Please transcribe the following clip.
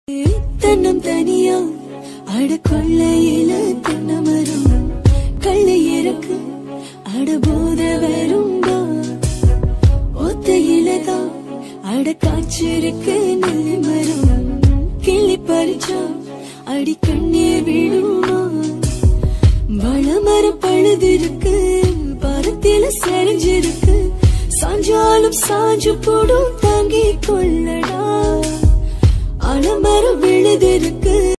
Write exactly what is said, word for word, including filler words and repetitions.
தன்னம் தனியா அட கொள்ளையில தென்னமரம் கள்ளை இறக்கு அட போத வரும்பா ஒத்தையிலதா அட காய்ச்சிருக்கு நெல்லி மரம் கிள்ளி பறிச்சா அடி கண்ணீர் விழுமா வளமரம் பழுதிருக்கு பரத்தில செறிஞ்சிருக்கு சாஞ்சாலும் சாஞ்சு போடும் தாங்கி கொள்ளடா அலமரம் விழுதிருக்கு